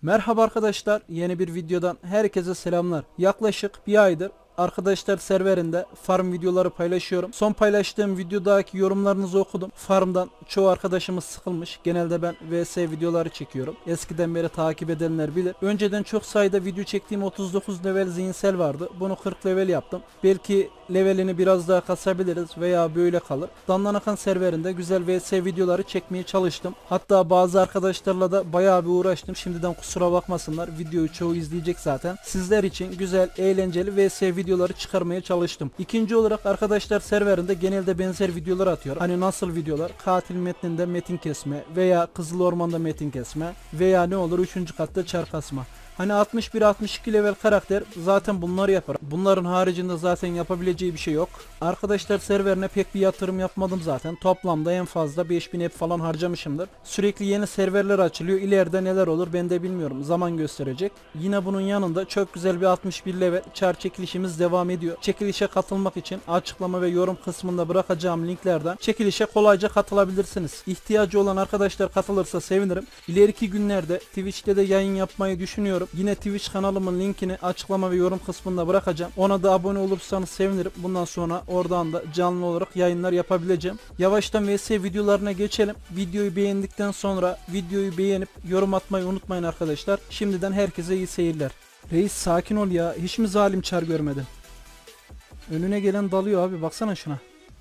Merhaba arkadaşlar, yeni bir videodan herkese selamlar. Yaklaşık bir aydır arkadaşlar serverinde farm videoları paylaşıyorum. Son paylaştığım videodaki yorumlarınızı okudum. Farmdan çoğu arkadaşımız sıkılmış. Genelde ben vs videoları çekiyorum. Eskiden beri takip edenler bilir. Önceden çok sayıda video çektiğim 39 level zihinsel vardı. Bunu 40 level yaptım. Belki levelini biraz daha kasabiliriz veya böyle kalır. Danlanakan serverinde güzel vs videoları çekmeye çalıştım. Hatta bazı arkadaşlarla da bayağı bir uğraştım. Şimdiden kusura bakmasınlar. Videoyu çoğu izleyecek zaten. Sizler için güzel, eğlenceli vs videoları çıkarmaya çalıştım. İkinci olarak arkadaşlar serverinde genelde benzer videolar atıyorum. Hani nasıl videolar? Katil metninde metin kesme veya Kızıl Orman'da metin kesme veya ne olur 3. katta çar kasma. Hani 61-62 level karakter zaten bunları yapar. Bunların haricinde zaten yapabileceği bir şey yok. Arkadaşlar serverine pek bir yatırım yapmadım zaten. Toplamda en fazla 5000 EP falan harcamışımdır. Sürekli yeni serverler açılıyor. İleride neler olur ben de bilmiyorum. Zaman gösterecek. Yine bunun yanında çok güzel bir 61 level çar çekilişimiz devam ediyor. Çekilişe katılmak için açıklama ve yorum kısmında bırakacağım linklerden çekilişe kolayca katılabilirsiniz. İhtiyacı olan arkadaşlar katılırsa sevinirim. İleriki günlerde Twitch'te de yayın yapmayı düşünüyorum. Yine Twitch kanalımın linkini açıklama ve yorum kısmında bırakacağım. Ona da abone olursanız sevinirim. Bundan sonra oradan da canlı olarak yayınlar yapabileceğim. Yavaştan vs videolarına geçelim. Videoyu beğendikten sonra videoyu beğenip yorum atmayı unutmayın arkadaşlar. Şimdiden herkese iyi seyirler. Reis sakin ol ya. Hiç mi zalim çar görmedin? Önüne gelen dalıyor abi. Baksana şuna.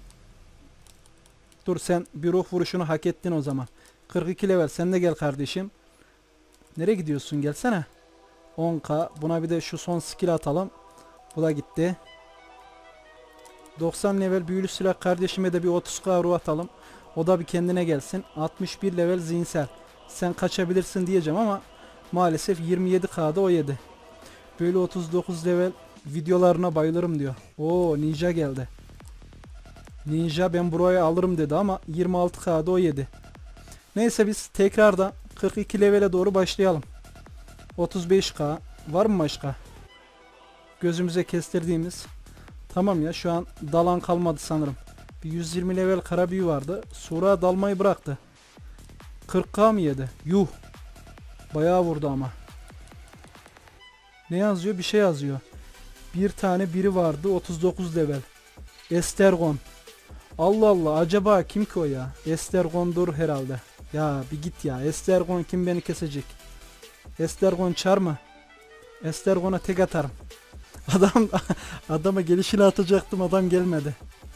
Dur sen bir ruh vuruşunu hak ettin o zaman. 42 level sen de gel kardeşim. Nereye gidiyorsun? Gelsene. 10k. Buna bir de şu son skill atalım. Bu da gitti. 90 level büyülü silah kardeşime de bir 30k ruh atalım. O da bir kendine gelsin. 61 level zihinsel. Sen kaçabilirsin diyeceğim ama maalesef 27k'da o yedi. Böyle 39 level videolarına bayılırım diyor. Oo ninja geldi. Ninja ben buraya alırım dedi ama 26k'da o yedi. Neyse biz tekrardan 42 levele doğru başlayalım. 35k var mı başka? Gözümüze kestirdiğimiz. Tamam ya şu an dalan kalmadı sanırım. Bir 120 level kara büyü vardı. Sonra dalmayı bıraktı. 40k mı yedi? Yuh. Bayağı vurdu ama. Ne yazıyor? Bir şey yazıyor. Bir tane biri vardı 39 level. Estergon. Allah Allah acaba kim ki o ya? Estergon'dur herhalde. Ya bir git ya. Estergon kim beni kesecek? Estergon çar mı? Estergon'a tek atarım. Adama gelişini atacaktım, adam gelmedi.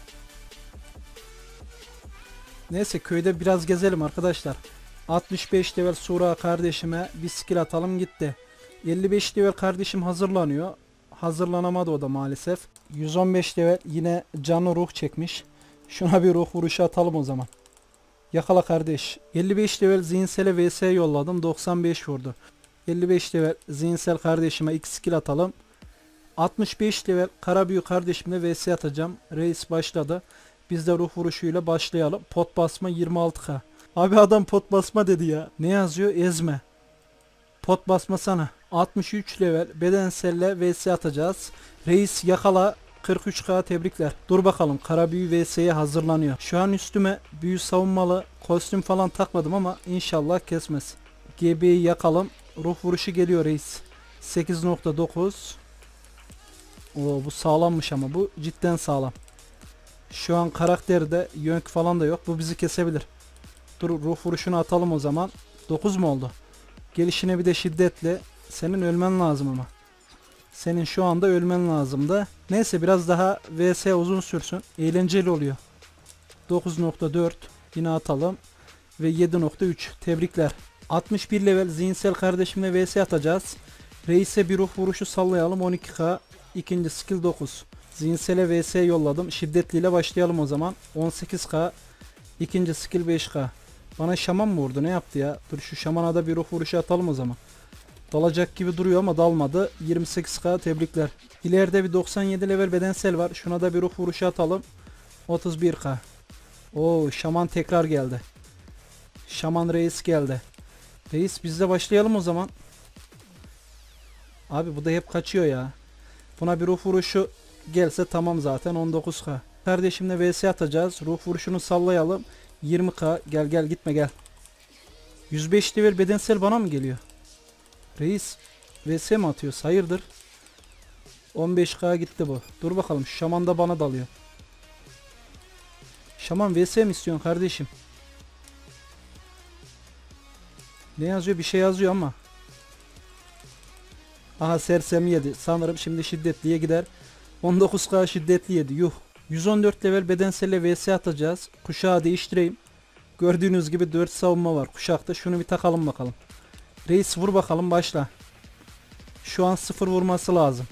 Neyse köyde biraz gezelim arkadaşlar. 65 level Sura kardeşime bir skill atalım gitti. 55 level kardeşim hazırlanıyor. Hazırlanamadı o da maalesef. 115 level yine canlı ruh çekmiş. Şuna bir ruh vuruşu atalım o zaman. Yakala kardeş. 55 level zihinsele vs yolladım. 95 vurdu. 55 level zihinsel kardeşime 2 skill atalım. 65 level kara büyü kardeşimle vs atacağım. Reis başladı. Biz de ruh vuruşuyla başlayalım. Pot basma 26k. Abi adam pot basma dedi ya. Ne yazıyor? Ezme. Pot basmasana. 63 level bedenselle vs atacağız. Reis yakala. 43k tebrikler. Dur bakalım kara büyü vs'ye hazırlanıyor. Şu an üstüme büyü savunmalı kostüm falan takmadım ama inşallah kesmez. GB'yi yakalım. Ruh vuruşu geliyor reis. 8.9. Oo bu sağlammış ama bu cidden sağlam. Şu an karakterde yönk falan da yok. Bu bizi kesebilir. Dur ruh vuruşunu atalım o zaman. 9 mu oldu? Gelişine bir de şiddetle. Senin ölmen lazım ama. Senin şu anda ölmen lazım da. Neyse biraz daha vs uzun sürsün. Eğlenceli oluyor. 9.4 yine atalım. Ve 7.3 tebrikler. 61 level zihinsel kardeşimle vs atacağız. Reis'e bir ruh vuruşu sallayalım 12k. İkinci skill 9. Zihinsele vs yolladım. Şiddetliyle başlayalım o zaman. 18k. İkinci skill 5k. Bana şaman mı vurdu? Ne yaptı ya? Dur şu şamana da bir ruh vuruşu atalım o zaman. Dalacak gibi duruyor ama dalmadı. 28k tebrikler. İleride bir 97 level bedensel var. Şuna da bir ruh vuruşu atalım. 31k. Oo şaman tekrar geldi. Şaman reis geldi. Reis biz de başlayalım o zaman. Abi bu da hep kaçıyor ya. Buna bir ruh vuruşu gelse tamam zaten 19k. Kardeşimle vs atacağız. Ruh vuruşunu sallayalım. 20k. Gel gel gitme gel. 105 level bedensel bana mı geliyor? Reis vs mi atıyor? Hayırdır? 15k gitti bu. Dur bakalım, şu şaman da bana dalıyor. Şaman vs mi istiyorsun kardeşim? Ne yazıyor? Bir şey yazıyor ama. Aha, sersem yedi. Sanırım şimdi şiddetliye gider. 19k şiddetli yedi. Yuh. 114 level bedenselle vs atacağız. Kuşağı değiştireyim. Gördüğünüz gibi 4 savunma var kuşakta. Şunu bir takalım bakalım. Reis vur bakalım, başla. Şu an 0 vurması lazım.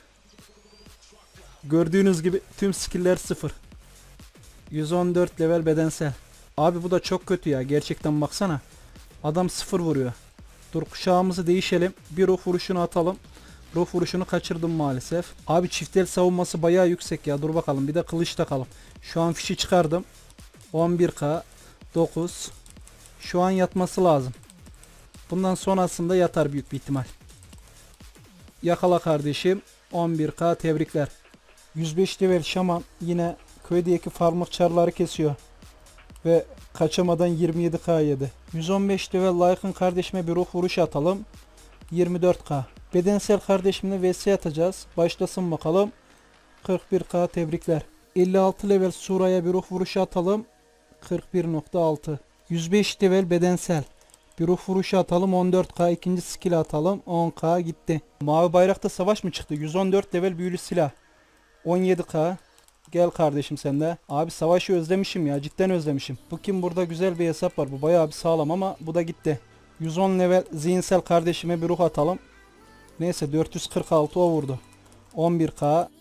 Gördüğünüz gibi tüm skill'ler 0. 114 level bedensel. Abi bu da çok kötü ya. Gerçekten baksana. Adam 0 vuruyor. Dur, kuşağımızı değişelim. Bir ruh vuruşunu atalım. Ruh vuruşunu kaçırdım maalesef. Abi çift el savunması bayağı yüksek ya. Dur bakalım, bir de kılıç takalım. Şu an fişi çıkardım. 11k 9. Şu an yatması lazım. Bundan sonrasında yatar büyük bir ihtimal. Yakala kardeşim. 11k tebrikler. 105 level şaman yine köydeki farmlık çarları kesiyor. Ve kaçamadan 27k yedi. 115 level Lycan kardeşime bir ruh vuruşu atalım. 24k. Bedensel kardeşimle vs atacağız. Başlasın bakalım. 41k tebrikler. 56 level Sura'ya bir ruh vuruşu atalım. 41.6. 105 level bedensel. Bir ruh vuruşu atalım. 14k. ikinci skill atalım. 10k gitti. Mavi bayrakta savaş mı çıktı? 114 level büyülü silah. 17k. Gel kardeşim sen de. Abi savaşı özlemişim ya. Cidden özlemişim. Bu kim? Burada güzel bir hesap var. Bu bayağı bir sağlam ama bu da gitti. 110 level zihinsel kardeşime bir ruh atalım. Neyse 446 o vurdu. 11k.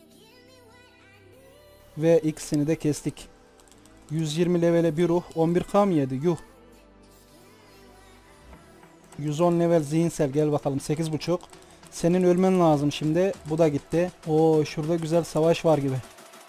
Ve ikisini de kestik. 120 levele bir ruh. 11k mı yedi? Yuh. 110 level zihinsel, gel bakalım 8.5. Senin ölmen lazım şimdi. Bu da gitti. Oo, şurada güzel savaş var gibi.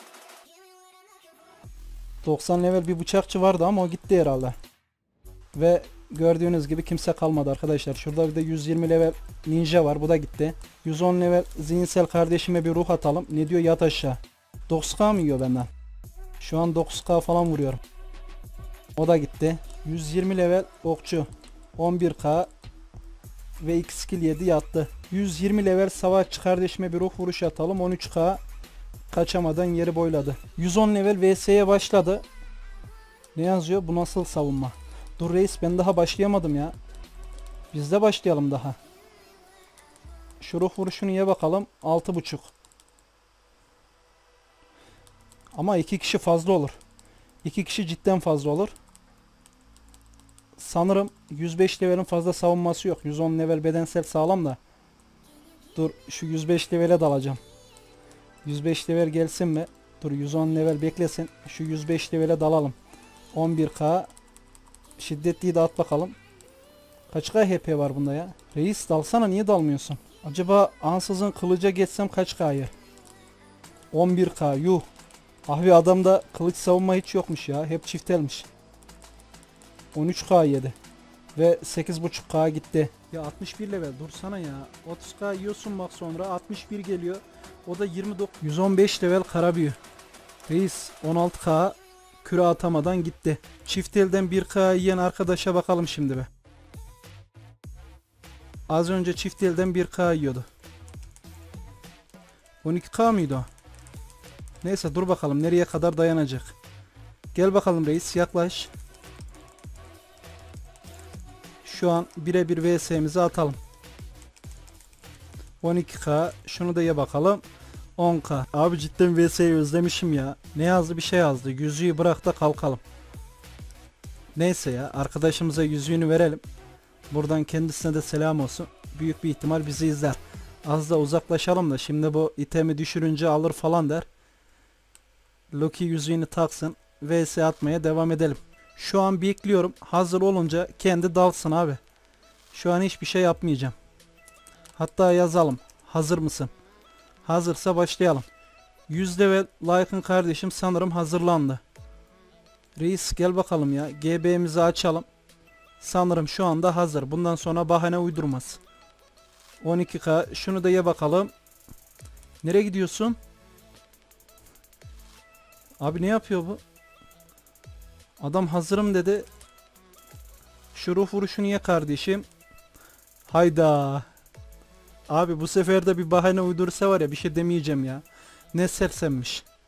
90 level bir bıçakçı vardı ama o gitti herhalde. Ve gördüğünüz gibi kimse kalmadı arkadaşlar. Şurada bir de 120 level ninja var. Bu da gitti. 110 level zihinsel kardeşime bir ruh atalım. Ne diyor? Yat aşağı. 9k mı yiyor benden? Şu an 9k falan vuruyorum. O da gitti. 120 level okçu. 11k. Ve 2 skill 7 yattı. 120 level savaşçı kardeşime bir ruh vuruş atalım. 13k. Kaçamadan yeri boyladı. 110 level vs'ye başladı. Ne yazıyor? Bu nasıl savunma? Dur reis, ben daha başlayamadım ya. Biz de başlayalım daha. Şu ruh vuruşunu ye bakalım. 6.5. Ama 2 kişi fazla olur. 2 kişi cidden fazla olur. Sanırım 105 levelin fazla savunması yok. 110 level bedensel sağlam da. Dur şu 105 levele dalacağım. 105 level gelsin mi? Dur 110 level beklesin. Şu 105 levele dalalım. 11k. Şiddetliyi de at bakalım. Kaç k HP var bunda ya? Reis dalsana, niye dalmıyorsun? Acaba ansızın kılıca geçsem kaç k yer? 11k yuh. Abi adamda kılıç savunma hiç yokmuş ya. Hep çiftelmiş. 13k yedi. Ve 8.5k gitti. Ya 61 level dursana ya. 30k yiyorsun bak, sonra 61 geliyor. O da 29. 115 level kara büyü. Reis 16k küre atamadan gitti. Çift elden 1k yiyen arkadaşa bakalım şimdi be. Az önce çift elden 1k yiyordu. 12k mıydı o? Neyse dur bakalım nereye kadar dayanacak. Gel bakalım reis, yaklaş. Şu an birebir vs'mizi atalım. 12k. Şunu da ye bakalım. 10k. Abi cidden vs'yi özlemişim ya. Ne yazdı? Bir şey yazdı. Yüzüğü bırak da kalkalım. Neyse ya, arkadaşımıza yüzüğünü verelim. Buradan kendisine de selam olsun. Büyük bir ihtimal bizi izler. Az da uzaklaşalım da şimdi bu itemi düşürünce alır falan der. Loki yüzüğünü taksın. vs atmaya devam edelim. Şu an bekliyorum. Hazır olunca kendi dalsın abi. Şu an hiçbir şey yapmayacağım. Hatta yazalım. Hazır mısın? Hazırsa başlayalım. 100 level Lycan kardeşim sanırım hazırlandı. Reis gel bakalım ya. GB'mizi açalım. Sanırım şu anda hazır. Bundan sonra bahane uydurmaz. 12k. Şunu da ye bakalım. Nereye gidiyorsun? Abi ne yapıyor bu? Adam hazırım dedi. Şu ruh vuruşunu ye kardeşim. Hayda. Abi bu sefer de bir bahane uydursa var ya bir şey demeyeceğim ya. Ne sersemmiş.